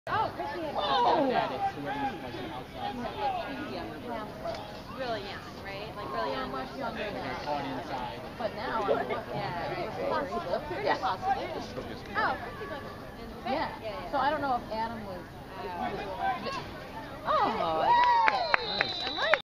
Oh, Chrissy had really young, right? Like really young. Much younger than On inside. But now, yeah, right. Possible. Yeah. Possible. Oh, Chrissy's like in the Yeah. So I don't know if Adam was. Oh.